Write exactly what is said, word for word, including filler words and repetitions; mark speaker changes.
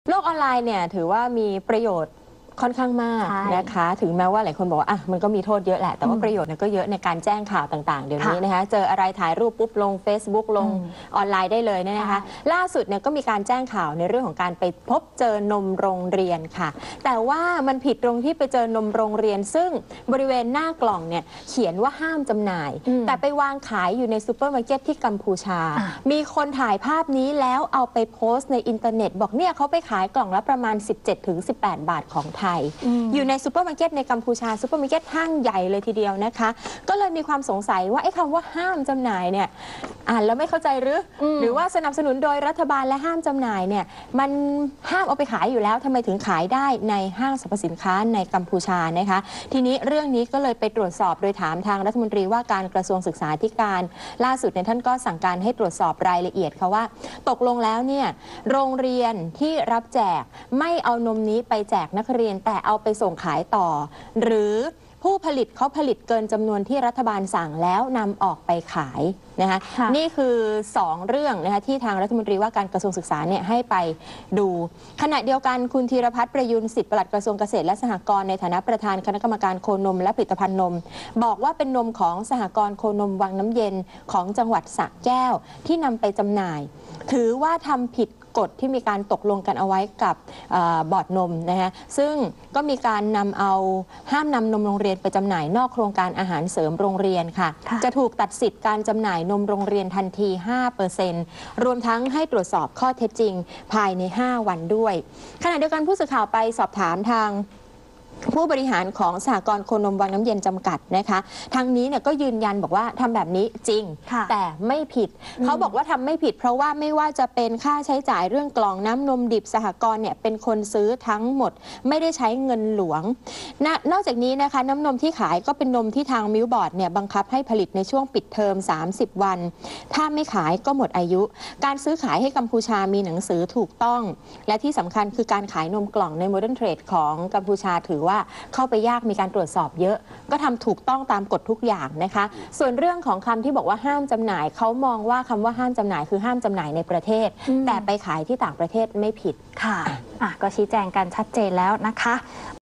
Speaker 1: โลกออนไลน์เนี่ยถือว่ามีประโยชน์ค่อนข้างมากนะคะถึงแม้ว่าหลายคนบอกว่าอ่ะมันก็มีโทษเยอะแหละแต่ว่าประโยชน์เนี่ยก็เยอะในการแจ้งข่าวต่างๆเดี๋ยวนี้นะคะเจออะไรถ่ายรูปปุ๊บลง Facebook ลงออนไลน์ได้เลยนะคะล่าสุดเนี่ยก็มีการแจ้งข่าวในเรื่องของการไปพบเจอนมโรงเรียนค่ะแต่ว่ามันผิดตรงที่ไปเจอนมโรงเรียนซึ่งบริเวณหน้ากล่องเนี่ยเขียนว่าห้ามจำหน่ายแต่ไปวางขายอยู่ในซูเปอร์มาร์เก็ตที่กัมพูชามีคนถ่ายภาพนี้แล้วเอาไปโพสต์ในอินเทอร์เน็ตบอกเนี่ยเขาไปขายกล่องละประมาณ สิบเจ็ดถึงสิบแปด บาทของไทยอยู่ในซูเปอร์มาร์เก็ตในกัมพูชาซูเปอร์มาร์เก็ตห้างใหญ่เลยทีเดียวนะคะก็เลยมีความสงสัยว่าไอ้คำว่าห้ามจำหน่ายเนี่ยอ่านแล้วไม่เข้าใจหรือหรือว่าสนับสนุนโดยรัฐบาลและห้ามจำหน่ายเนี่ยมันห้ามเอาไปขายอยู่แล้วทำไมถึงขายได้ในห้างสรรพสินค้าในกัมพูชานะคะทีนี้เรื่องนี้ก็เลยไปตรวจสอบโดยถามทางรัฐมนตรีว่าการกระทรวงศึกษาธิการล่าสุดเนี่ยท่านก็สั่งการให้ตรวจสอบรายละเอียดค่ะว่าตกลงแล้วเนี่ยโรงเรียนที่รับแจกไม่เอานมนี้ไปแจกนักเรียนแต่เอาไปส่งขายต่อหรือผู้ผลิตเขาผลิตเกินจำนวนที่รัฐบาลสั่งแล้วนำออกไปขายนะคะนี่คือสองเรื่องนะคะที่ทางรัฐมนตรีว่าการกระทรวงศึกษาเนี่ยให้ไปดูขณะเดียวกันคุณธีรพัฒน์ประยุนสิทธิปลัดกระทรวงเกษตรและสหกรณ์ในฐานะประธานคณะกรรมการโคนมและผลิตภัณฑ์นมบอกว่าเป็นนมของสหกรณ์โคนมวังน้ำเย็นของจังหวัดสระแก้วที่นำไปจำหน่ายถือว่าทำผิดกฎที่มีการตกลงกันเอาไว้กับบอร์ดนมนะคะซึ่งก็มีการนำเอาห้ามนำนมโรงเรียนไปจำหน่ายนอกโครงการอาหารเสริมโรงเรียนค่ะจะถูกตัดสิทธิ์การจำหน่ายนมโรงเรียนทันที ห้าเปอร์เซ็นต์ รวมทั้งให้ตรวจสอบข้อเท็จจริงภายในห้าวันด้วยขณะเดียวกันผู้สื่อข่าวไปสอบถามทางผู้บริหารของสหกรณ์โคนมวังน้ำเย็นจำกัดนะคะทางนี้เนี่ยก็ยืนยันบอกว่าทำแบบนี้จริงแต่ไม่ผิดเขาบอกว่าทำไม่ผิดเพราะว่าไม่ว่าจะเป็นค่าใช้จ่ายเรื่องกล่องน้ำนมดิบสหกรณ์เนี่ยเป็นคนซื้อทั้งหมดไม่ได้ใช้เงินหลวงนนอกจากนี้นะคะน้ำนมที่ขายก็เป็นนมที่ทางมิลบอร์ดเนี่ยบังคับให้ผลิตในช่วงปิดเทอมสามสิบวันถ้าไม่ขายก็หมดอายุการซื้อขายให้กัมพูชามีหนังสือถูกต้องและที่สำคัญคือการขายนมกล่องในโมเดิร์นเทรดของกัมพูชาถือว่าเข้าไปยากมีการตรวจสอบเยอะก็ทำถูกต้องตามกฎทุกอย่างนะคะส่วนเรื่องของคำที่บอกว่าห้ามจำหน่ายเขามองว่าคำว่าห้ามจำหน่ายคือห้ามจำหน่ายในประเทศแต่ไปขายที่ต่างประเทศไม่ผิด
Speaker 2: ค่ะอ่ะก็ชี้แจงกันชัดเจนแล้วนะคะ